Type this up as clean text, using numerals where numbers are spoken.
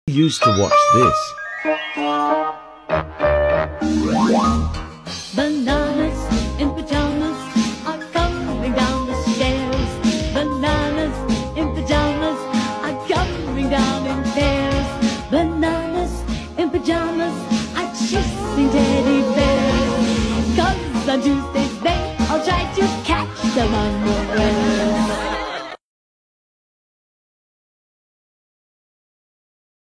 Used to watch this. Bananas in pajamas are coming down the stairs. Bananas in pajamas are coming down in pairs. Bananas in pajamas are chasing teddy bears. 'Cause on Tuesdays they all try to catch them on the run.